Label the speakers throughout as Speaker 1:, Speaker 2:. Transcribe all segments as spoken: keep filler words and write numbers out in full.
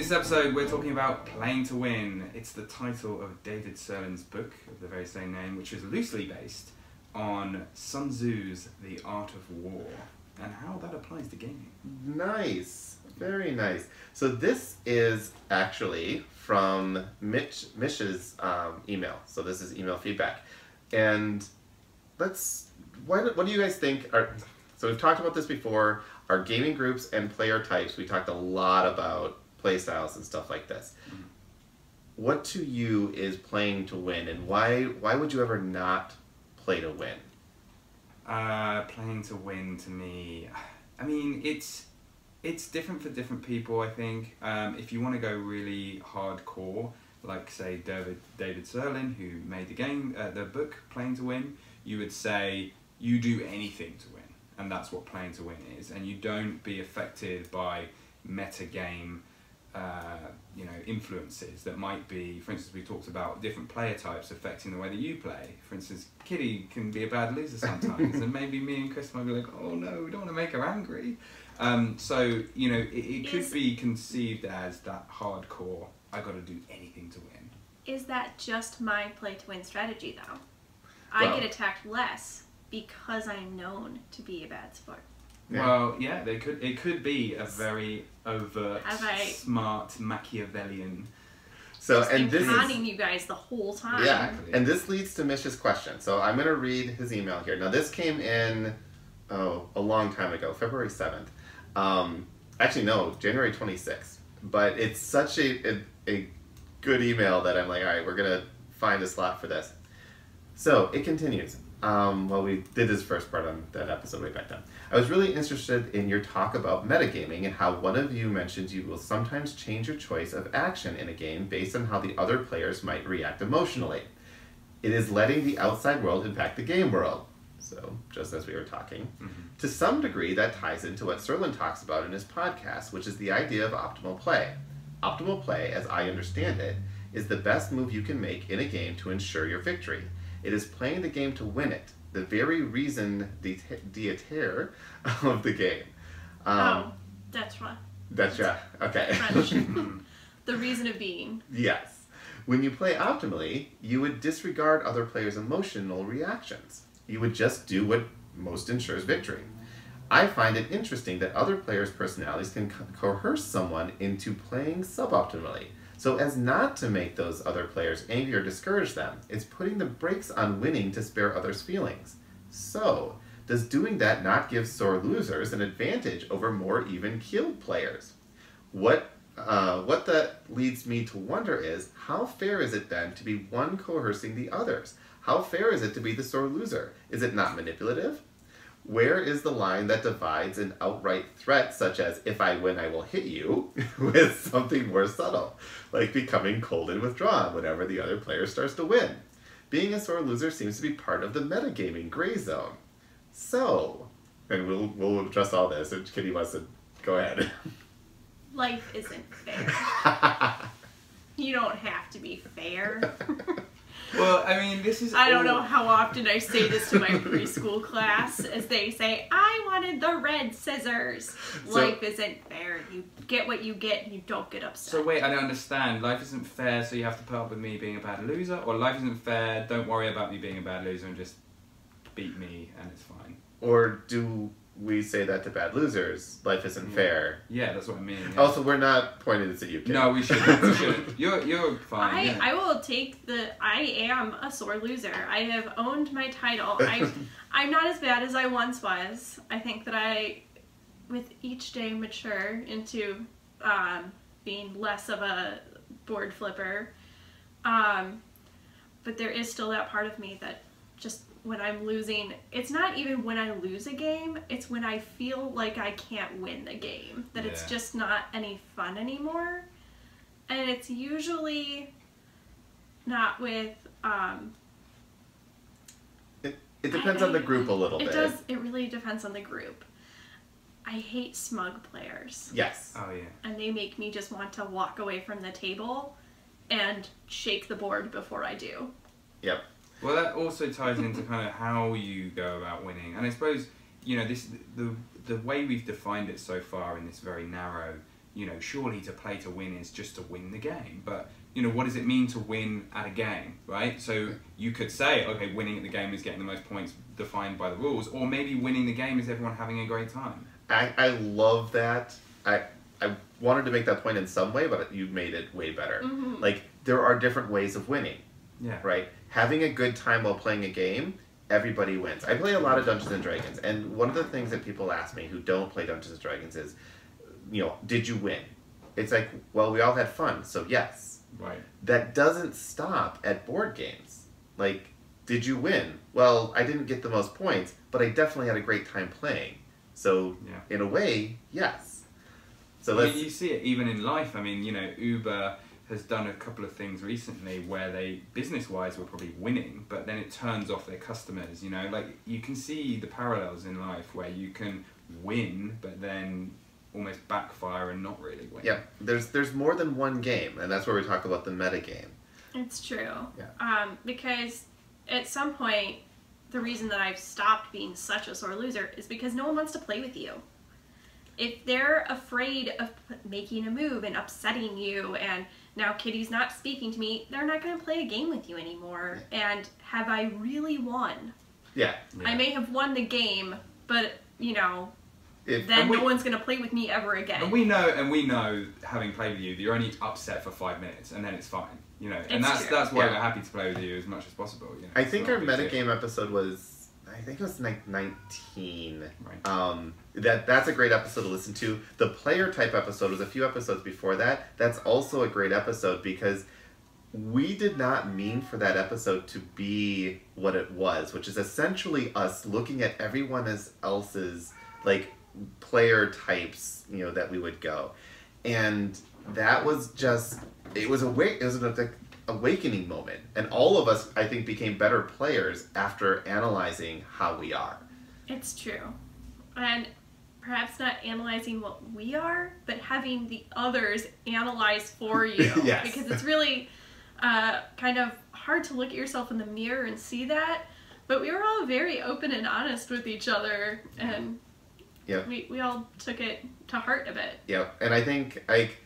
Speaker 1: this episode we're talking about Playing to Win. It's the title of David Serlin's book of the very same name, which is loosely based on Sun Tzu's The Art of War and how that applies to gaming.
Speaker 2: Nice. Very nice. So this is actually from Mitch Mish's um, email. So this is email feedback. And let's, what, what do you guys think are, so we've talked about this before, our gaming groups and player types. We talked a lot about play styles and stuff like this. Mm-hmm. What to you is playing to win, and why why would you ever not play to win?
Speaker 1: Uh, playing to win to me, I mean, it's it's different for different people, I think. Um, if you want to go really hardcore, like say David David Serlin, who made the game, uh, the book Playing to Win, you would say you do anything to win, and that's what playing to win is, and you don't be affected by meta game uh, you know, influences that might be, for instance, we talked about different player types affecting the way that you play. For instance, Kitty can be a bad loser sometimes, and maybe me and Chris might be like, oh no, we don't want to make her angry. Um, so, you know, it, it could
Speaker 3: is,
Speaker 1: be conceived as that hardcore, I got to do anything to win.
Speaker 3: Is that just my play to win strategy, though?
Speaker 2: Well,
Speaker 3: I get attacked less because I'm known to be a bad sport.
Speaker 1: Yeah. Well, yeah, they could. It could be a very overt,
Speaker 3: I,
Speaker 1: smart Machiavellian.
Speaker 2: So
Speaker 3: just
Speaker 2: and this
Speaker 3: conning
Speaker 2: is
Speaker 3: you guys the whole time.
Speaker 2: yeah, and this leads to Mish's question. So I'm going to read his email here. Now this came in oh a long time ago, February seventh. Um, actually, no, January twenty-sixth. But it's such a, a a good email that I'm like, all right, we're gonna find a slot for this. So it continues. Um, well, we did this first part on that episode way back then. I was really interested in your talk about metagaming and how one of you mentioned you will sometimes change your choice of action in a game based on how the other players might react emotionally. It is letting the outside world impact the game world. So, just as we were talking. Mm-hmm. To some degree, that ties into what Serlin talks about in his podcast, which is the idea of optimal play. Optimal play, as I understand it, is the best move you can make in a game to ensure your victory. It is playing the game to win it, the very reason d'être of the game. Um,
Speaker 3: oh, that's right.
Speaker 2: That's right. Okay.
Speaker 3: French. The reason of being.
Speaker 2: Yes. When you play optimally, you would disregard other players' emotional reactions. You would just do what most ensures victory. I find it interesting that other players' personalities can co- coerce someone into playing suboptimally, so as not to make those other players angry or discourage them. It's putting the brakes on winning to spare others' feelings. So, does doing that not give sore losers an advantage over more even-keeled players? What uh, what that leads me to wonder is, how fair is it then to be one coercing the others? How fair is it to be the sore loser? Is it not manipulative? Where is the line that divides an outright threat, such as, if I win, I will hit you, with something more subtle, like becoming cold and withdrawn whenever the other player starts to win? Being a sore loser seems to be part of the metagaming gray zone. So, and we'll, we'll address all this, and Kitty wants to go ahead.
Speaker 3: Life isn't fair. You don't have to be fair.
Speaker 1: Well, I mean, this is...
Speaker 3: I don't
Speaker 1: all...
Speaker 3: know how often I say this to my preschool class as they say, I wanted the red scissors. So, life isn't fair. You get what you get and you don't get upset.
Speaker 1: So wait, I don't understand. Life isn't fair, so you have to put up with me being a bad loser? Or life isn't fair, don't worry about me being a bad loser and just beat me and it's fine?
Speaker 2: Or do we say that to bad losers? Life isn't
Speaker 1: yeah.
Speaker 2: fair.
Speaker 1: Yeah, that's what I mean. Yeah.
Speaker 2: Also, we're not pointing this at you, Kitty.
Speaker 1: No, we shouldn't. We shouldn't. You're, you're fine.
Speaker 3: I,
Speaker 1: yeah.
Speaker 3: I will take the... I am a sore loser. I have owned my title. I, I'm not as bad as I once was. I think that I, with each day, mature into um, being less of a board flipper. Um, but there is still that part of me that just... when I'm losing, it's not even when I lose a game, it's when I feel like I can't win the game, that yeah. it's just not any fun anymore. And it's usually not with, um...
Speaker 2: It, it depends I, on the group a little
Speaker 3: it
Speaker 2: bit.
Speaker 3: It does, it really depends on the group. I hate smug players.
Speaker 2: Yes.
Speaker 1: Oh, yeah.
Speaker 3: And they make me just want to walk away from the table and shake the board before I do.
Speaker 2: Yep.
Speaker 1: Well, that also ties into kind of how you go about winning, and I suppose, you know, this the the way we've defined it so far in this very narrow you know, surely to play to win is just to win the game. But, you know, what does it mean to win at a game, right? So you could say, okay, winning at the game is getting the most points defined by the rules, or maybe winning the game is everyone having a great time.
Speaker 2: I, I love that. I I wanted to make that point in some way, but you made it way better.
Speaker 3: Mm-hmm.
Speaker 2: Like, there are different ways of winning,
Speaker 1: Yeah.
Speaker 2: right? Having a good time while playing a game, everybody wins. I play a lot of Dungeons and Dragons, and one of the things that people ask me who don't play Dungeons and Dragons is, you know, did you win? It's like, well, we all had fun, so yes.
Speaker 1: Right.
Speaker 2: That doesn't stop at board games. Like, did you win? Well, I didn't get the most points, but I definitely had a great time playing. So,
Speaker 1: Yeah.
Speaker 2: in a way, yes. So
Speaker 1: I
Speaker 2: let's...
Speaker 1: mean, you see it even in life. I mean, you know, Uber has done a couple of things recently where they, business-wise, were probably winning, but then it turns off their customers, you know? Like, you can see the parallels in life where you can win, but then almost backfire and not really win.
Speaker 2: Yeah, there's there's more than one game, and that's where we talk about the meta game.
Speaker 3: It's true.
Speaker 2: Yeah.
Speaker 3: Um, because at some point, the reason that I've stopped being such a sore loser is because no one wants to play with you. If they're afraid of p- making a move and upsetting you, and now Kitty's not speaking to me, they're not going to play a game with you anymore. And have I really won?
Speaker 2: Yeah.
Speaker 1: Yeah.
Speaker 3: I may have won the game, but, you know,
Speaker 2: If,
Speaker 3: then
Speaker 1: And we-
Speaker 3: no one's going to play with me ever again.
Speaker 1: And we know, and we know, having played with you, that you're only upset for five minutes, and then it's fine. You know, and
Speaker 3: It's
Speaker 1: that's
Speaker 3: true.
Speaker 1: that's why
Speaker 2: Yeah.
Speaker 1: we're happy to play with you as much as possible. You know,
Speaker 2: I
Speaker 1: it's
Speaker 2: think
Speaker 1: not
Speaker 2: our
Speaker 1: a big deal.
Speaker 2: metagame episode was, I think it was like nineteen.
Speaker 1: Right.
Speaker 2: Um, that that's a great episode to listen to. The player type episode was a few episodes before that. That's also a great episode because we did not mean for that episode to be what it was, which is essentially us looking at everyone as else's like player types, you know, that we would go, and that was just it was a wa- it was an awakening moment, and all of us, I think, became better players after analyzing how we are.
Speaker 3: It's true. And perhaps not analyzing what we are, but having the others analyze for you.
Speaker 2: Yes.
Speaker 3: Because it's really uh, kind of hard to look at yourself in the mirror and see that. But we were all very open and honest with each other, and
Speaker 2: Yep.
Speaker 3: we, we all took it to heart a bit.
Speaker 2: Yeah, and I think like,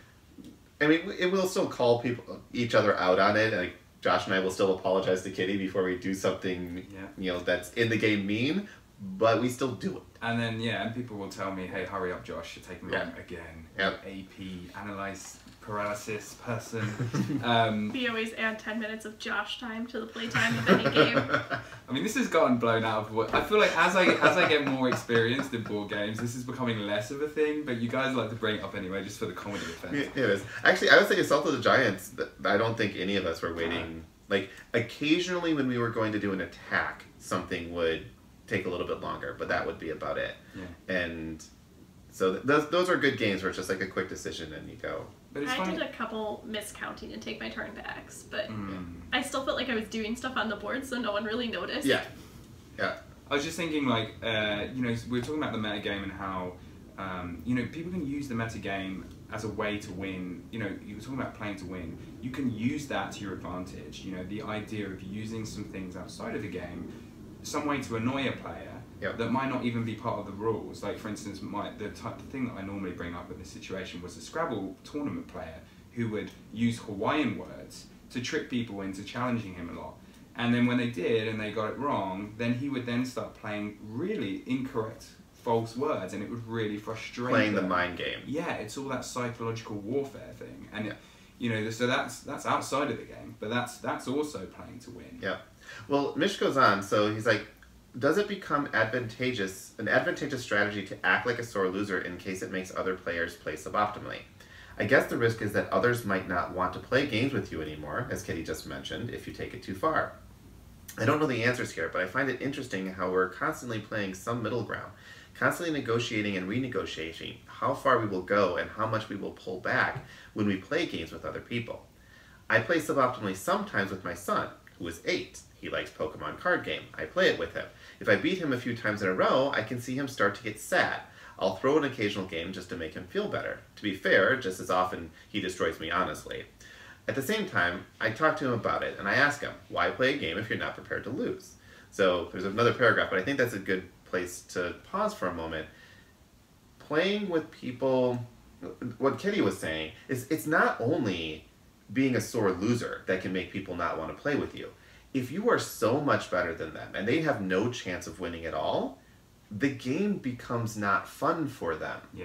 Speaker 2: I mean, it will still call people each other out on it. Like Josh and I will still apologize to Kitty before we do something,
Speaker 1: Yeah.
Speaker 2: you know, that's in the game mean, but we still do it.
Speaker 1: And then, yeah, and people will tell me, hey, hurry up, Josh, you're taking long
Speaker 2: Yeah.
Speaker 1: again.
Speaker 2: Yep.
Speaker 1: A P, analyze paralysis person. um,
Speaker 3: We always add ten minutes of Josh time to the playtime of any game.
Speaker 1: I mean, this has gotten blown out of what I feel like as I as I get more experienced in board games, this is becoming less of a thing. But you guys like to bring it up anyway, just for the comedy effect.
Speaker 2: It is. Actually, I would say Assault of the Giants, th- I don't think any of us were waiting. Like, occasionally when we were going to do an attack, something would take a little bit longer, but that would be about it.
Speaker 1: Yeah.
Speaker 2: And so th- those, those are good games where it's just like a quick decision and you go.
Speaker 1: But it's
Speaker 3: I
Speaker 1: funny.
Speaker 3: did a couple miscounting and take my turn backs, but
Speaker 1: Mm.
Speaker 3: I still felt like I was doing stuff on the board, so no one really noticed.
Speaker 2: Yeah. Yeah.
Speaker 1: I was just thinking, like, uh, you know, we were talking about the metagame and how, um, you know, people can use the metagame as a way to win. You know, you were talking about playing to win. You can use that to your advantage. You know, the idea of using some things outside of the game, some way to annoy a player
Speaker 2: Yep.
Speaker 1: that might not even be part of the rules. Like, for instance, my the type the thing that I normally bring up in this situation was a Scrabble tournament player who would use Hawaiian words to trick people into challenging him a lot. And then when they did and they got it wrong, then he would then start playing really incorrect false words, and it would really frustrate
Speaker 2: Playing the
Speaker 1: them.
Speaker 2: mind game.
Speaker 1: Yeah, it's all that psychological warfare thing, and
Speaker 2: Yeah.
Speaker 1: you know, so that's that's outside of the game, but that's that's also playing to win.
Speaker 2: Yeah. Well, Mish goes on, so he's like, does it become advantageous, an advantageous strategy to act like a sore loser in case it makes other players play suboptimally? I guess the risk is that others might not want to play games with you anymore, as Kitty just mentioned, if you take it too far. I don't know the answers here, but I find it interesting how we're constantly playing some middle ground, constantly negotiating and renegotiating how far we will go and how much we will pull back when we play games with other people. I play suboptimally sometimes with my son, who is eight. He likes Pokemon card game. I play it with him. If I beat him a few times in a row, I can see him start to get sad. I'll throw an occasional game just to make him feel better. To be fair, just as often he destroys me honestly. At the same time, I talk to him about it, and I ask him, why play a game if you're not prepared to lose? So there's another paragraph, but I think that's a good place to pause for a moment. Playing with people what Kitty was saying is it's not only being a sore loser that can make people not want to play with you. If you are so much better than them and they have no chance of winning at all, the game becomes not fun for them.
Speaker 1: Yeah.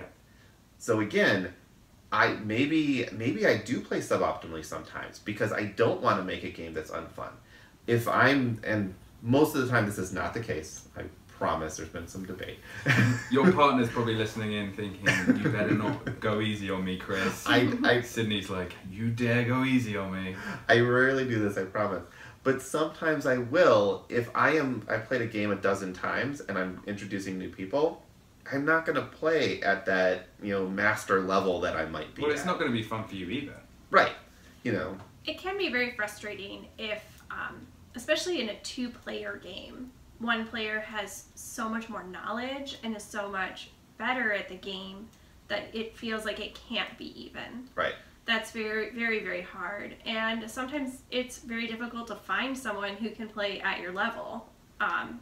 Speaker 2: So again, I maybe maybe I do play suboptimally sometimes because I don't want to make a game that's unfun. If I'm, and most of the time this is not the case, I promise there's been some debate.
Speaker 1: Your partner's probably listening in thinking, you better not go easy on me, Chris.
Speaker 2: I, I
Speaker 1: Sydney's like, you dare go easy on me.
Speaker 2: I rarely do this, I promise. But sometimes I will. If I am, I played a game a dozen times and I'm introducing new people, I'm not going to play at that, you know, master level that I might be
Speaker 1: Well, it's
Speaker 2: at.
Speaker 1: not going to be fun for you either.
Speaker 2: Right. You know.
Speaker 3: It can be very frustrating if, um, especially in a two-player game, one player has so much more knowledge and is so much better at the game that it feels like it can't be even.
Speaker 2: Right.
Speaker 3: That's very, very, very hard. And sometimes it's very difficult to find someone who can play at your level. Um,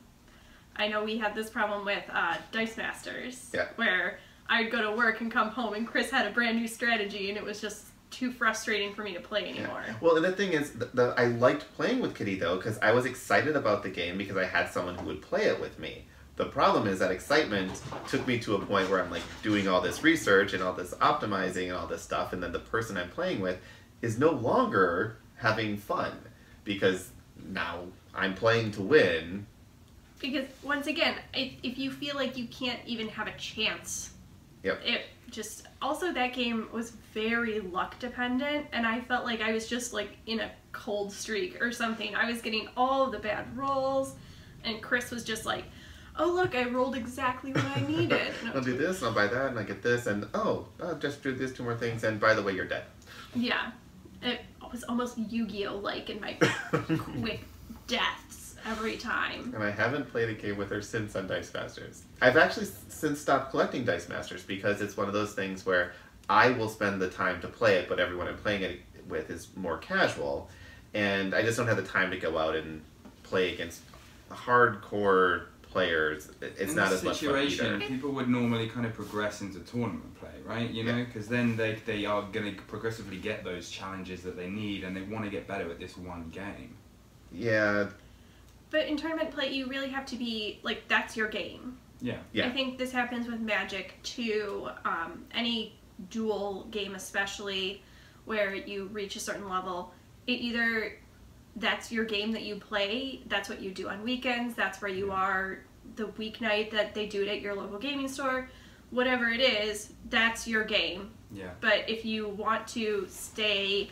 Speaker 3: I know we had this problem with uh, Dice Masters,
Speaker 2: yeah.
Speaker 3: where I'd go to work and come home and Chris had a brand new strategy and it was just too frustrating for me to play anymore.
Speaker 2: Yeah. Well, and the thing is, the, the, I liked playing with Kitty, though, because I was excited about the game because I had someone who would play it with me. The problem is that excitement took me to a point where I'm like doing all this research and all this optimizing and all this stuff, and then the person I'm playing with is no longer having fun because now I'm playing to win.
Speaker 3: Because once again, if, if you feel like you can't even have a chance,
Speaker 2: yep.
Speaker 3: it just also that game was very luck dependent, and I felt like I was just like in a cold streak or something. I was getting all of the bad rolls, and Chris was just like, oh look, I rolled exactly what I needed.
Speaker 2: I'll do this, and I'll buy that, and I get this, and oh, I'll just do this two more things, and by the way, you're dead.
Speaker 3: Yeah. It was almost Yu-Gi-Oh-like in my quick deaths every time.
Speaker 2: And I haven't played a game with her since on Dice Masters. I've actually since stopped collecting Dice Masters because it's one of those things where I will spend the time to play it, but everyone I'm playing it with is more casual, and I just don't have the time to go out and play against hardcore players. It's
Speaker 1: in
Speaker 2: not
Speaker 1: this
Speaker 2: as much fun
Speaker 1: situation,
Speaker 2: either.
Speaker 1: people would normally kind of progress into tournament play, right? You know, because then they they are going to progressively get those challenges that they need, and they want to get better at this one game.
Speaker 2: Yeah.
Speaker 3: But in tournament play, you really have to be like, that's your game.
Speaker 1: Yeah.
Speaker 2: Yeah.
Speaker 3: I think this happens with Magic too. Um, any duel game, especially where you reach a certain level, it either that's your game that you play, that's what you do on weekends, that's where you are the weeknight that they do it at your local gaming store, whatever it is, that's your game.
Speaker 1: Yeah.
Speaker 3: But if you want to stay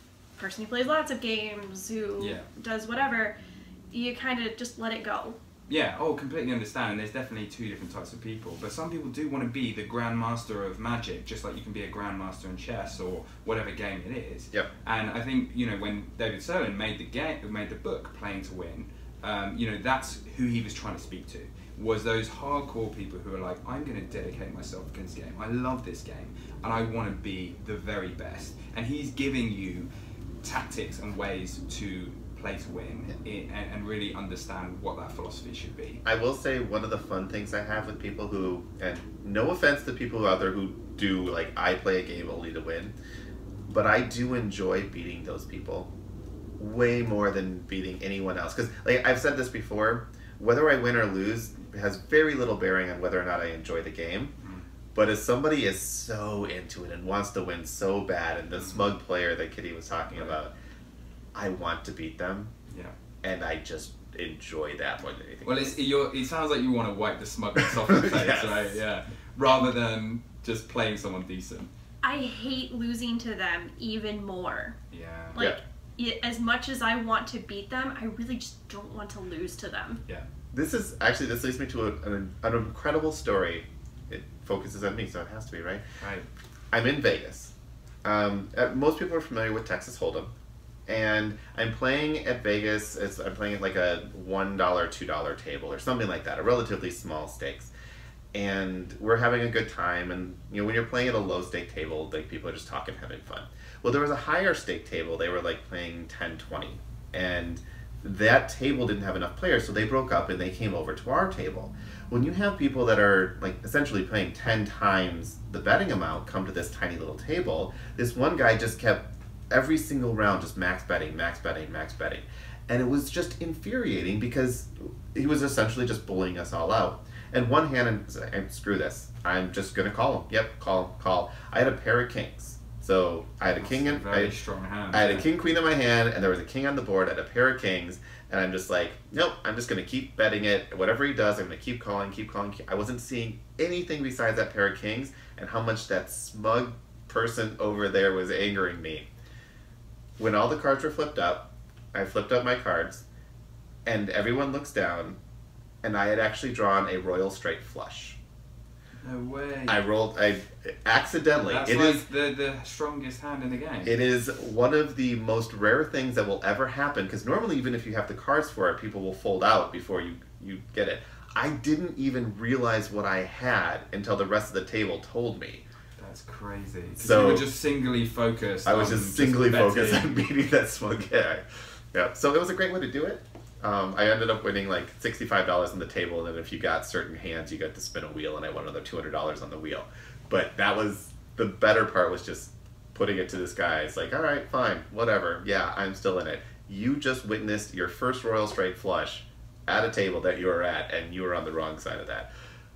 Speaker 3: a person who plays lots of games, who
Speaker 1: Yeah.
Speaker 3: does whatever, you kind of just let it go.
Speaker 1: Yeah, oh, completely understand. There's definitely two different types of people. But some people do want to be the grandmaster of Magic, just like you can be a grandmaster in chess or whatever game it is.
Speaker 2: Yep.
Speaker 1: And I think, you know, when David Serlin made the game, made the book Playing to Win, um, you know, that's who he was trying to speak to. Was those hardcore people who are like, I'm going to dedicate myself to this game. I love this game, and I want to be the very best. And he's giving you tactics and ways to play to win it, and, and really understand what that philosophy should be.
Speaker 2: I will say one of the fun things I have with people who, and no offense to people out there who do, like, I play a game only to win, but I do enjoy beating those people way more than beating anyone else. Because, like, I've said this before, whether I win or lose has very little bearing on whether or not I enjoy the game. Mm-hmm. But if somebody is so into it and wants to win so bad, and the mm-hmm. smug player that Kitty was talking right. about, I want to beat them.
Speaker 1: Yeah.
Speaker 2: And I just enjoy that more than anything.
Speaker 1: Well, it's, you're, it sounds like you want to wipe the smugness off your face,
Speaker 2: yes.
Speaker 1: right? Yeah. Rather than just playing someone decent.
Speaker 3: I hate losing to them even more.
Speaker 1: Yeah.
Speaker 3: Like,
Speaker 2: yeah.
Speaker 3: it, as much as I want to beat them, I really just don't want to lose to them.
Speaker 1: Yeah.
Speaker 2: This is, actually, this leads me to a, an, an incredible story. It focuses on me, so it has to be, right?
Speaker 1: Right.
Speaker 2: I'm in Vegas. Um, uh, most people are familiar with Texas Hold'em. And I'm playing at Vegas, it's, I'm playing at like a one dollar, two dollar table or something like that, a relatively small stakes. And we're having a good time, and you know, when you're playing at a low stake table, like, people are just talking, having fun. Well, there was a higher stake table, they were like playing ten, twenty. And that table didn't have enough players, so they broke up and they came over to our table. When you have people that are like essentially playing ten times the betting amount come to this tiny little table, this one guy just kept every single round just max betting, max betting, max betting. And it was just infuriating because he was essentially just bullying us all out. And one hand, and, and screw this, I'm just going to call him. Yep, call, call. I had a pair of kings. So I had a
Speaker 1: That's
Speaker 2: king in,
Speaker 1: a very
Speaker 2: I,
Speaker 1: strong hand.
Speaker 2: I had
Speaker 1: yeah.
Speaker 2: a king queen in my hand, and there was a king on the board. I had a pair of kings, and I'm just like, nope, I'm just going to keep betting it. Whatever he does, I'm going to keep calling, keep calling. I wasn't seeing anything besides that pair of kings and how much that smug person over there was angering me. When all the cards were flipped up, I flipped up my cards, and everyone looks down, and I had actually drawn a royal straight flush.
Speaker 1: No way.
Speaker 2: I rolled, I accidentally.
Speaker 1: That's
Speaker 2: it
Speaker 1: like
Speaker 2: is,
Speaker 1: the, the strongest hand in the game.
Speaker 2: It is one of the most rare things that will ever happen, because normally even if you have the cards for it, people will fold out before you, you get it. I didn't even realize what I had until the rest of the table told me.
Speaker 1: That's crazy.
Speaker 2: So
Speaker 1: you were just singly focused.
Speaker 2: I was
Speaker 1: on
Speaker 2: just singly
Speaker 1: betting.
Speaker 2: focused on beating that smug guy. Yeah, so it was a great way to do it. Um, I ended up winning like sixty-five dollars on the table, and then if you got certain hands, you got to spin a wheel, and I won another two hundred dollars on the wheel. But that was, the better part was just putting it to this guy. It's like, all right, fine, whatever. Yeah, I'm still in it. You just witnessed your first royal straight flush at a table that you were at, and you were on the wrong side of that.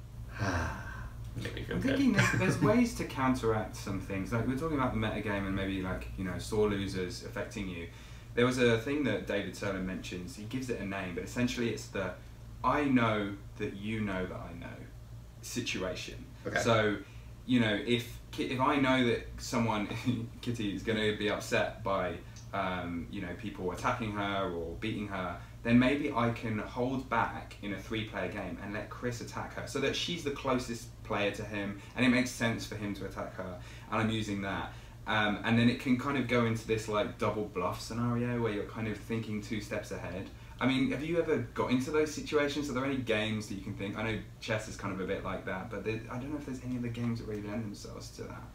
Speaker 2: Made me feel
Speaker 1: I'm
Speaker 2: good.
Speaker 1: thinking there's, there's ways to counteract some things. Like we're talking about the metagame and maybe like, you know, sore losers affecting you. There was a thing that David Serlin mentions. He gives it a name, but essentially it's the I know that you know that I know situation.
Speaker 2: Okay.
Speaker 1: So, you know, if if I know that someone, Kitty, is going to be upset by, um, you know, people attacking her or beating her, then maybe I can hold back in a three-player game and let Chris attack her so that she's the closest player to him and it makes sense for him to attack her, and I'm using that. Um, and then it can kind of go into this like double bluff scenario where you're kind of thinking two steps ahead. I mean, have you ever got into those situations? Are there any games that you can think? I know chess is kind of a bit like that, but there, I don't know if there's any other games that really lend themselves to that.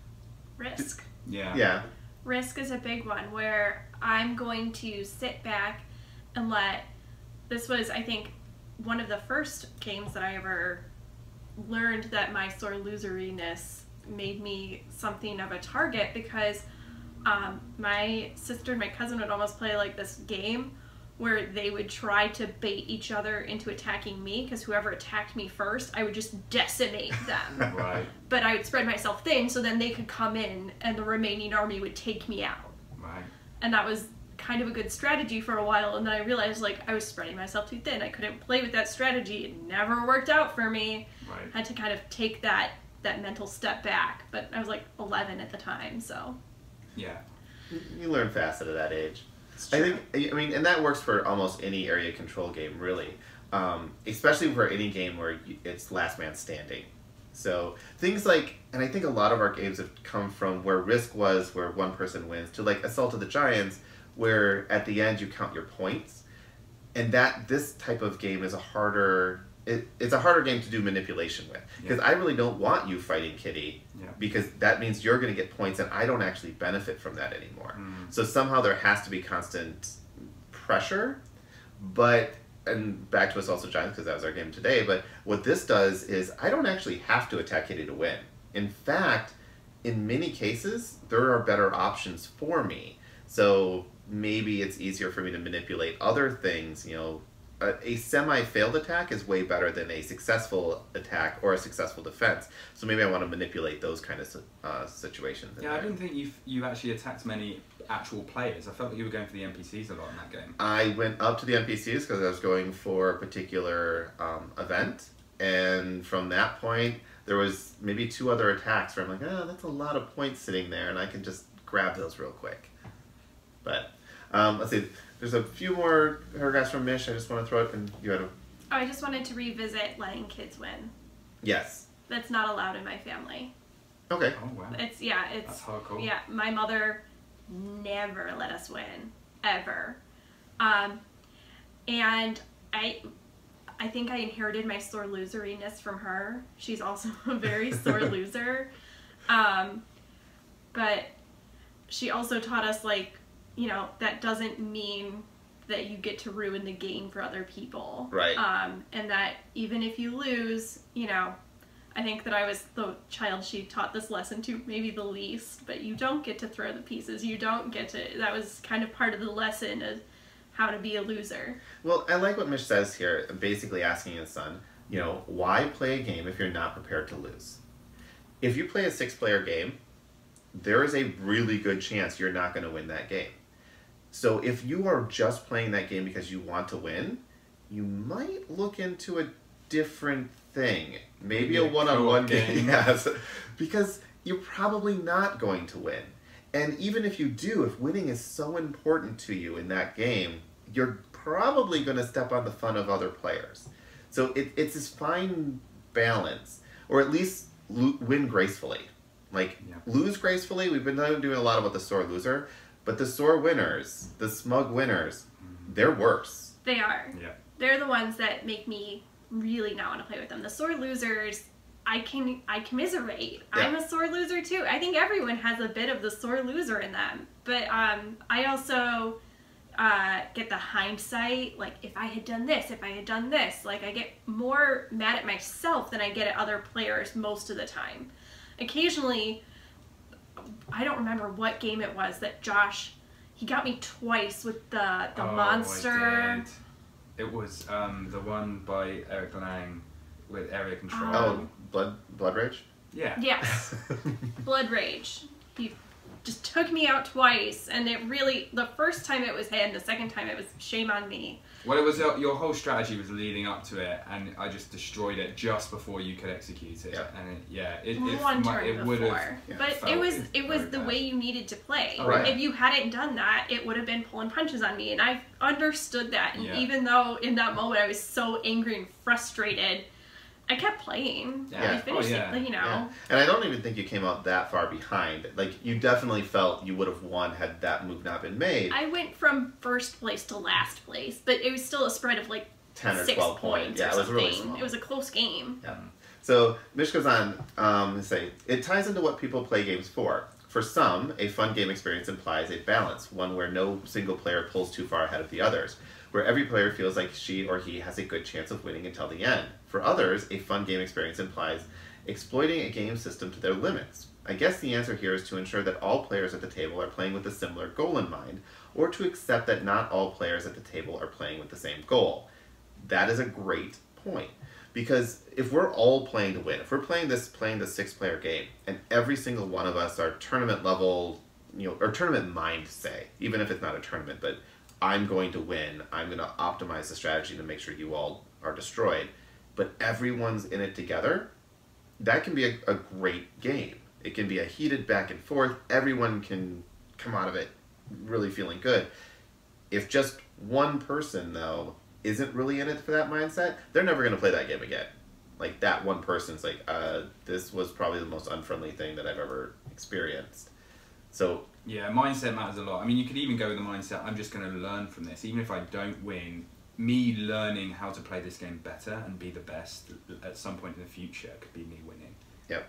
Speaker 3: Risk.
Speaker 1: Yeah.
Speaker 2: Yeah.
Speaker 3: Risk is a big one where I'm going to sit back and let, this was, I think, one of the first games that I ever learned that my sore loseriness made me something of a target, because um, my sister and my cousin would almost play like this game where they would try to bait each other into attacking me, because whoever attacked me first, I would just decimate them.
Speaker 1: Right.
Speaker 3: But I would spread myself thin so then they could come in and the remaining army would take me out.
Speaker 1: Right.
Speaker 3: And that was kind of a good strategy for a while, and then I realized like I was spreading myself too thin. I couldn't play with that strategy. It never worked out for me.
Speaker 1: Right.
Speaker 3: I had to kind of take that that mental step back, but I was like eleven at the time, so
Speaker 1: Yeah.
Speaker 2: You learn fast at that age.
Speaker 1: It's
Speaker 2: I
Speaker 1: true.
Speaker 2: think, I mean, and that works for almost any area control game, really. Um, especially for any game where you- it's last man standing. So things like, and I think a lot of our games have come from where Risk was, where one person wins, to like Assault of the Giants, where at the end you count your points. And that, this type of game is a harder, it, it's a harder game to do manipulation with. Because
Speaker 1: Yeah.
Speaker 2: I really don't want you fighting Kitty,
Speaker 1: Yeah.
Speaker 2: because that means you're going to get points and I don't actually benefit from that anymore.
Speaker 1: Mm.
Speaker 2: So somehow there has to be constant pressure, but, and back to Assault of Giants because that was our game today, but what this does is I don't actually have to attack Kitty to win. In fact, in many cases, there are better options for me. So maybe it's easier for me to manipulate other things, you know. A, a semi-failed attack is way better than a successful attack or a successful defense. So maybe I want to manipulate those kind of uh, situations. in
Speaker 1: Yeah, I
Speaker 2: there.
Speaker 1: didn't think you've, you've actually attacked many actual players. I felt like you were going for the N P Cs a lot in that game.
Speaker 2: I went up to the N P Cs because I was going for a particular um, event. And from that point, there was maybe two other attacks where I'm like, oh, that's a lot of points sitting there, and I can just grab those real quick. But um, let's see. There's a few more paragraphs from Mish. I just want to throw it, and you had a...
Speaker 3: oh, I just wanted to revisit letting kids win.
Speaker 2: Yes.
Speaker 3: That's not allowed in my family.
Speaker 2: Okay.
Speaker 1: Oh, wow.
Speaker 3: It's yeah, it's
Speaker 1: That's hardcore.
Speaker 3: yeah. My mother never let us win ever, um, and I, I think I inherited my sore loseriness from her. She's also a very sore loser, um, but she also taught us like, you know, that doesn't mean that you get to ruin the game for other people.
Speaker 2: Right.
Speaker 3: Um, and that even if you lose, you know, I think that I was the child she taught this lesson to maybe the least, but you don't get to throw the pieces. You don't get to, that was kind of part of the lesson of how to be a loser.
Speaker 2: Well, I like what Mish says here, basically asking his son, you know, why play a game if you're not prepared to lose? If you play a six-player game, there is a really good chance you're not going to win that game. So if you are just playing that game because you want to win, you might look into a different thing. Maybe
Speaker 1: Maybe
Speaker 2: a
Speaker 1: a
Speaker 2: one-on-one
Speaker 1: co-op
Speaker 2: game.
Speaker 1: game.
Speaker 2: Yes. Because you're probably not going to win. And even if you do, if winning is so important to you in that game, you're probably going to step on the fun of other players. So it, it's this fine balance, or at least lo- win gracefully. Like,
Speaker 1: Yeah.
Speaker 2: lose gracefully, we've been doing a lot about the sore loser, but the sore winners, the smug winners, they're worse.
Speaker 3: They are.
Speaker 1: Yeah.
Speaker 3: They're the ones that make me really not want to play with them. The sore losers, I can I commiserate.
Speaker 2: Yeah.
Speaker 3: I'm a sore loser too. I think everyone has a bit of the sore loser in them. But um, I also uh, get the hindsight, like if I had done this, if I had done this, like I get more mad at myself than I get at other players most of the time. Occasionally, I don't remember what game it was that Josh, he got me twice with the, the
Speaker 1: Oh,
Speaker 3: monster.
Speaker 1: I did. It was um, the one by Eric Lang with area control.
Speaker 2: Oh, blood, blood rage?
Speaker 1: Yeah.
Speaker 3: Yes. Blood Rage. He just took me out twice, and it really, the first time it was him, the second time it was shame on me.
Speaker 1: Well, it was uh, your whole strategy was leading up to it, and I just destroyed it just before you could execute it.
Speaker 2: Yeah.
Speaker 1: And it, yeah, it,
Speaker 3: One
Speaker 1: it,
Speaker 3: turn
Speaker 1: it would
Speaker 3: before.
Speaker 1: have.
Speaker 2: Yeah,
Speaker 3: But
Speaker 1: felt
Speaker 3: it was it was
Speaker 1: very
Speaker 3: the
Speaker 1: bad.
Speaker 3: way you needed to play.
Speaker 2: Right.
Speaker 3: If you hadn't done that, it would have been pulling punches on me, and I understood that. And
Speaker 1: Yeah.
Speaker 3: even though in that moment I was so angry and frustrated, I kept playing.
Speaker 1: Yeah.
Speaker 3: I finished
Speaker 1: Oh, yeah.
Speaker 3: it, you know.
Speaker 2: Yeah. And I don't even think you came out that far behind. Like, you definitely felt you would have won had that move not been made.
Speaker 3: I went from first place to last place, but it was still a spread of like
Speaker 2: ten or
Speaker 3: six
Speaker 2: twelve
Speaker 3: points
Speaker 2: points. Yeah,
Speaker 3: or
Speaker 2: it was
Speaker 3: something.
Speaker 2: really small.
Speaker 3: It was a close game.
Speaker 2: Yeah. So Mish goes on um, to say, it ties into what people play games for. For some, a fun game experience implies a balance, one where no single player pulls too far ahead of the others, where every player feels like she or he has a good chance of winning until the end. For others, a fun game experience implies exploiting a game system to their limits. I guess the answer here is to ensure that all players at the table are playing with a similar goal in mind, or to accept that not all players at the table are playing with the same goal. That is a great point. Because if we're all playing to win, if we're playing this playing this six-player game, and every single one of us are tournament level, you know, or tournament mind, say, even if it's not a tournament, but I'm going to win, I'm going to optimize the strategy to make sure you all are destroyed, but everyone's in it together, that can be a, a great game. It can be a heated back and forth. Everyone can come out of it really feeling good. If just one person, though, isn't really in it for that mindset, they're never going to play that game again. Like, that one person's like, uh, this was probably the most unfriendly thing that I've ever experienced. So,
Speaker 1: Yeah, mindset matters a lot. I mean, you could even go with the mindset, I'm just going to learn from this. Even if I don't win, me learning how to play this game better and be the best at some point in the future could be me winning.
Speaker 2: yep.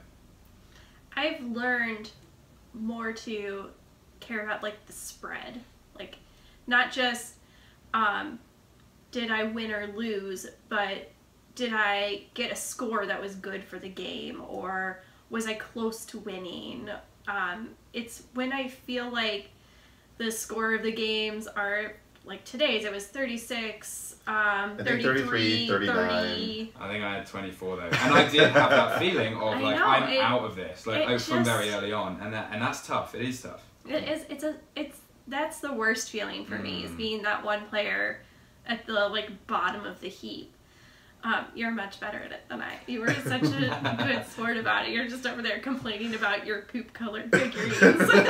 Speaker 3: I've learned more to care about like the spread, like not just um, did I win or lose, but did I get a score that was good for the game, or was I close to winning? Um, it's when I feel like the score of the games are like today's, it was thirty-six, um,
Speaker 2: think
Speaker 3: thirty-three,
Speaker 2: thirty-three, thirty-nine.
Speaker 3: thirty.
Speaker 1: I think I had twenty-four though, and I did have that feeling of
Speaker 3: I
Speaker 1: like
Speaker 3: know,
Speaker 1: I'm
Speaker 3: it-
Speaker 1: out of this, like
Speaker 3: it
Speaker 1: oh, from
Speaker 3: just-
Speaker 1: very early on, and that and that's tough. It is tough.
Speaker 3: It is. It's a. It's that's the worst feeling for me is
Speaker 1: Mm.
Speaker 3: being that one player at the like bottom of the heap. Um, you're much better at it than I. You were such a good sport about it. You're just over there complaining about your poop-colored figurines.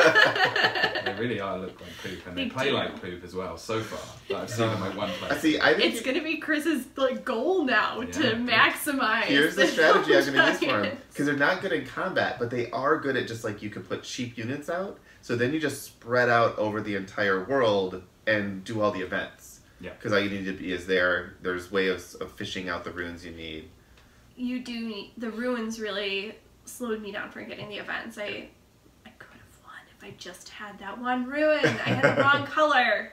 Speaker 1: They really are look like poop, and they
Speaker 3: They
Speaker 1: play
Speaker 3: do.
Speaker 1: like poop as well. So far, that I've seen them at one
Speaker 2: I
Speaker 1: place.
Speaker 2: see, I think
Speaker 3: It's gonna be Chris's like goal now to
Speaker 1: Yeah.
Speaker 3: maximize.
Speaker 2: here's the strategy I'm going to use for them.
Speaker 3: Giants.
Speaker 2: Because they're not good in combat, but they are good at just like you could put cheap units out. So then you just spread out over the entire world and do all the events.
Speaker 1: Yeah.
Speaker 2: Because all you need to be is there. There's ways of fishing out the runes you need.
Speaker 3: You do need the ruins. Really slowed me down from getting the events. I I could have won if I just had that one ruin. I had the wrong color.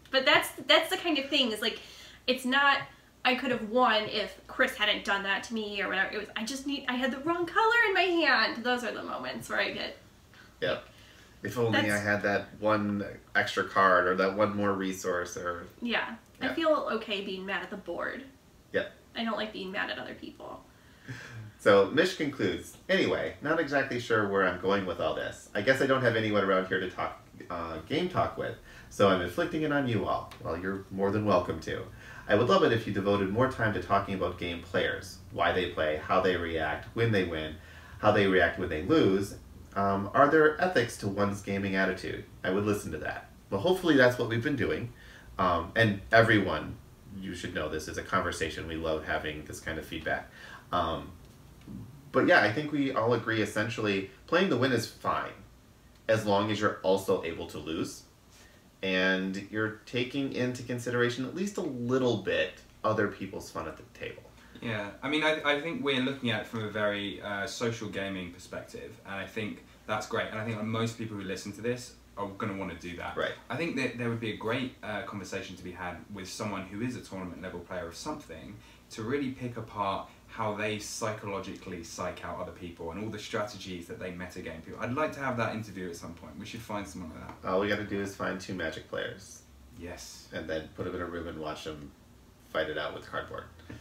Speaker 3: But that's that's the kind of thing, is like, it's not, I could have won if Chris hadn't done that to me or whatever. It was, I just need, I had the wrong color in my hand. Those are the moments where I get...
Speaker 2: Yep. If only
Speaker 3: That's-
Speaker 2: I had that one extra card or that one more resource or...
Speaker 3: Yeah.
Speaker 2: Yeah.
Speaker 3: I feel okay being mad at the board.
Speaker 2: Yep.
Speaker 3: I don't like being mad at other people.
Speaker 2: So, Mish concludes, anyway, not exactly sure where I'm going with all this. I guess I don't have anyone around here to talk uh, game talk with, so I'm inflicting it on you all. Well, you're more than welcome to. I would love it if you devoted more time to talking about game players, why they play, how they react when they win, how they react when they lose. Um, are there ethics to one's gaming attitude? I would listen to that. Well, hopefully that's what we've been doing. Um, and everyone, you should know this is a conversation. We love having this kind of feedback. Um, but yeah, I think we all agree essentially playing to win is fine as long as you're also able to lose. And you're taking into consideration at least a little bit other people's fun at the table.
Speaker 1: Yeah, I mean, I, I think we're looking at it from a very uh, social gaming perspective, and I think that's great. And I think most people who listen to this are going to want to do that.
Speaker 2: Right.
Speaker 1: I think that there would be a great uh, conversation to be had with someone who is a tournament level player of something to really pick apart how they psychologically psych out other people and all the strategies that they metagame people. I'd like to have that interview at some point. We should find someone like that.
Speaker 2: All we got to do is find two Magic players.
Speaker 1: Yes.
Speaker 2: And then put them in a room and watch them fight it out with cardboard.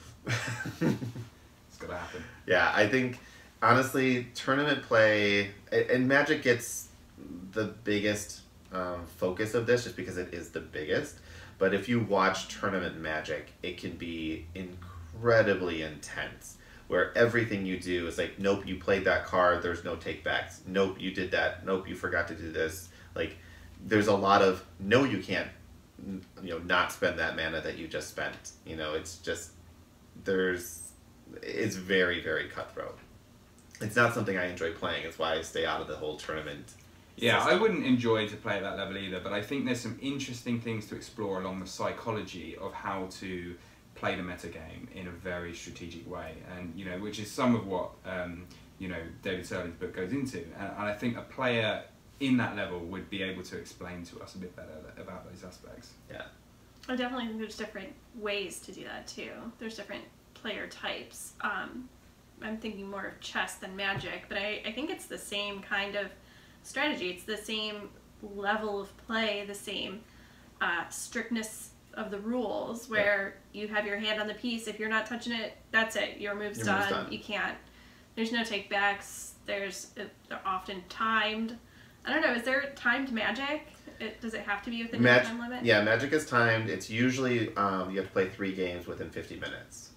Speaker 1: It's got to happen.
Speaker 2: Yeah, I think, honestly, tournament play, and Magic gets the biggest um, focus of this just because it is the biggest. But if you watch tournament Magic, it can be incredibly intense, where everything you do is like, nope, you played that card, there's no takebacks. Nope, you did that. Nope, you forgot to do this. Like, there's a lot of, no, you can't, you know, not spend that mana that you just spent. You know, it's just, there's, it's very, very cutthroat. It's not something I enjoy playing. It's why I stay out of the whole tournament.
Speaker 1: Yeah,
Speaker 2: system.
Speaker 1: I wouldn't enjoy to play at that level either, but I think there's some interesting things to explore along the psychology of how to play the metagame in a very strategic way, and you know, which is some of what um, you know, David Serling's book goes into, and, and I think a player in that level would be able to explain to us a bit better about those aspects.
Speaker 2: Yeah.
Speaker 3: I definitely think there's different ways to do that too. There's different player types. Um, I'm thinking more of chess than Magic, but I, I think it's the same kind of strategy. It's the same level of play, the same uh, strictness of the rules, where yeah. you have your hand on the piece. If you're not touching it, that's it. Your move's,
Speaker 2: your
Speaker 3: done.
Speaker 2: move's done.
Speaker 3: You can't. There's no takebacks. There's they're often timed. I don't know. Is there timed Magic? It, does it have to be within
Speaker 2: Mag-
Speaker 3: the time limit?
Speaker 2: Yeah, Magic is timed. It's usually um, you have to play three games within fifty minutes.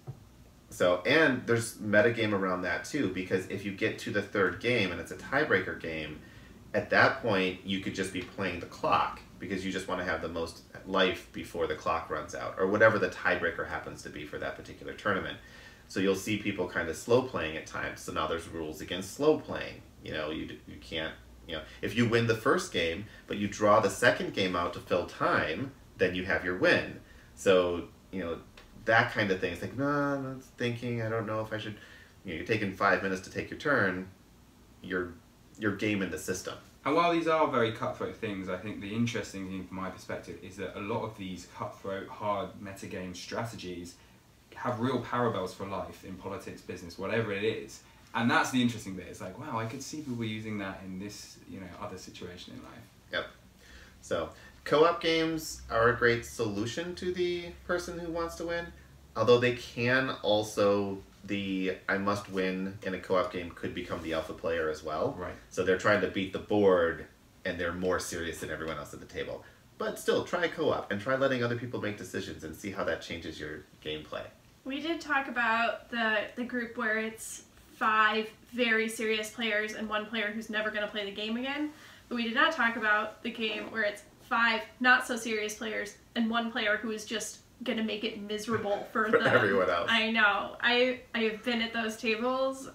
Speaker 2: So, and there's metagame around that too, because if you get to the third game and it's a tiebreaker game, at that point you could just be playing the clock because you just want to have the most life before the clock runs out, or whatever the tiebreaker happens to be for that particular tournament. So you'll see people kind of slow playing at times. So now there's rules against slow playing. You know, you you can't, you know, if you win the first game, but you draw the second game out to fill time, then you have your win. So, you know, that kind of thing. It's like, no, I'm thinking, I don't know if I should, you know, you're taking five minutes to take your turn, you're, you're gaming the system.
Speaker 1: And while these are very cutthroat things, I think the interesting thing from my perspective is that a lot of these cutthroat, hard metagame strategies have real parallels for life in politics, business, whatever it is. And that's the interesting bit. It's like, wow, I could see people using that in this, you know, other situation in life.
Speaker 2: Yep. So, co-op games are a great solution to the person who wants to win, although they can also, the I must win in a co-op game could become the alpha player as well.
Speaker 1: Right.
Speaker 2: So they're trying to beat the board, and they're more serious than everyone else at the table. But still, try co-op, and try letting other people make decisions and see how that changes your gameplay.
Speaker 3: We did talk about the, the group where it's five very serious players and one player who's never going to play the game again. But we did not talk about the game where it's five not so serious players and one player who is just going to make it miserable for,
Speaker 2: For
Speaker 3: them.
Speaker 2: everyone else.
Speaker 3: I know. I I have been at those tables,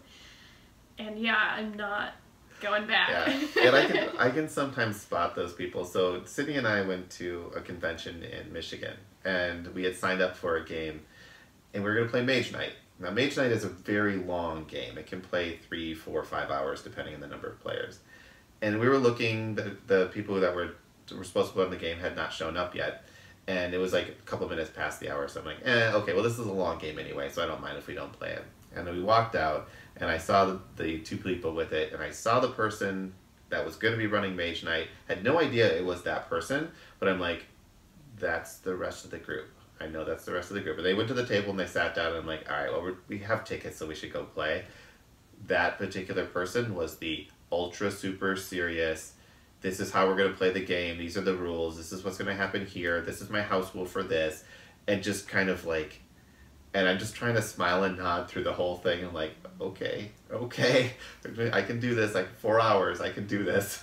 Speaker 3: and yeah, I'm not going back.
Speaker 2: Yeah, and I can I can sometimes spot those people. So Sydney and I went to a convention in Michigan, and we had signed up for a game, and we were going to play Mage Knight. Now, Mage Knight is a very long game. It can play three, four, five hours depending on the number of players. And we were looking, the the people that were were supposed to play in the game had not shown up yet. And it was like a couple minutes past the hour, so I'm like, eh, okay, well, this is a long game anyway, so I don't mind if we don't play it. And then we walked out, and I saw the, the two people with it, and I saw the person that was going to be running Mage Knight. Had no idea it was that person, but I'm like, that's the rest of the group. I know that's the rest of the group. And they went to the table, and they sat down, and I'm like, all right, well, we're, we have tickets, so we should go play. That particular person was the ultra super serious, this is how we're going to play the game, these are the rules, this is what's going to happen here, this is my house rule for this, and just kind of like, and I'm just trying to smile and nod through the whole thing. I'm like, okay, okay, I can do this, like four hours, I can do this.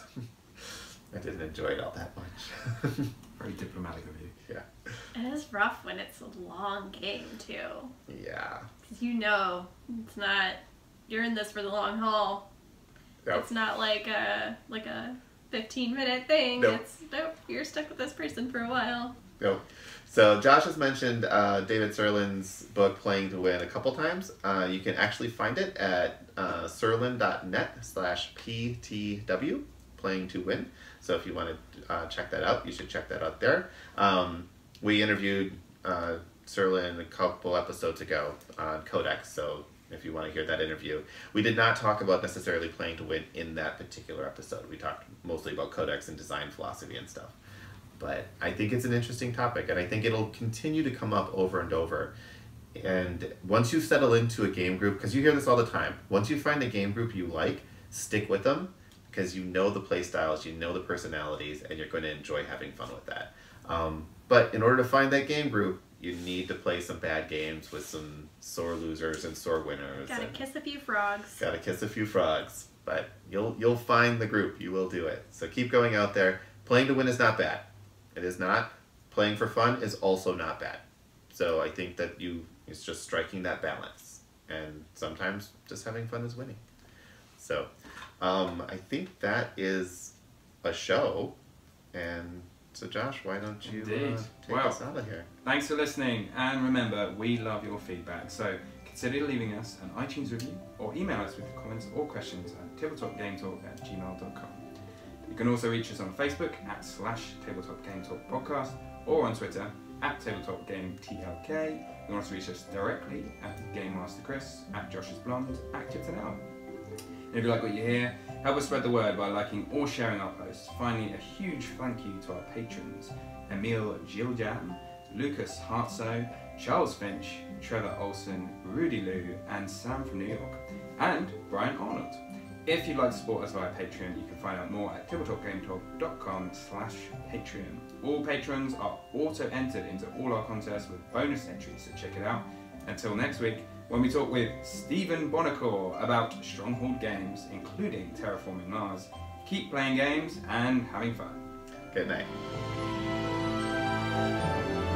Speaker 2: I didn't enjoy it all that much.
Speaker 1: Very diplomatic of you.
Speaker 2: Yeah.
Speaker 3: It is rough when it's a long game, too.
Speaker 2: Yeah.
Speaker 3: Because you know, it's not, you're in this for the long haul.
Speaker 2: Yep.
Speaker 3: It's not like a, like a fifteen minute thing.
Speaker 2: Nope.
Speaker 3: It's, nope, you're stuck with this person for a while.
Speaker 2: Nope. So Josh has mentioned uh, David Serlin's book, Playing to Win, a couple times. Uh, you can actually find it at uh, serlin.net slash PTW, Playing to Win. So if you want to uh, check that out, you should check that out there. Um, we interviewed uh, Serlin a couple episodes ago on Codex, so if you want to hear that interview. We did not talk about necessarily Playing to Win in that particular episode. We talked mostly about Codex and design philosophy and stuff. But I think it's an interesting topic, and I think it'll continue to come up over and over. And once you settle into a game group, because you hear this all the time, once you find a game group you like, stick with them, because you know the play styles, you know the personalities, and you're going to enjoy having fun with that. Um, but in order to find that game group, you need to play some bad games with some sore losers and sore winners.
Speaker 3: Gotta
Speaker 2: and
Speaker 3: kiss a few frogs.
Speaker 2: Gotta kiss a few frogs. But you'll you'll find the group. You will do it. So keep going out there. Playing to win is not bad. It is not. Playing for fun is also not bad. So I think that you it's just striking that balance. And sometimes just having fun is winning. So um, I think that is a show. And so Josh, why don't you uh, take
Speaker 1: well,
Speaker 2: us out of here?
Speaker 1: Thanks for listening, and remember, we love your feedback, so consider leaving us an iTunes review or email us with your comments or questions at tabletopgametalk at gmail dot com. You can also reach us on Facebook at slash Tabletop Game Talk Podcast or on Twitter at Tabletop Game T L K. You can also reach us directly at Game Master Chris, at Josh's Blonde, at Chiptonella. And if you like what you hear, help us spread the word by liking or sharing our posts. Finally, a huge thank you to our patrons: Emil Giljan, Lucas Hartso, Charles Finch, Trevor Olson, Rudy Lou, and Sam from New York, and Brian Arnold. If you'd like to support us via Patreon, you can find out more at tabletopgametalk.com slash Patreon. All patrons are auto-entered into all our contests with bonus entries, so check it out. Until next week, when we talk with Stephen Bonacore about Stronghold games, including Terraforming Mars. Keep playing games and having fun.
Speaker 2: Good night.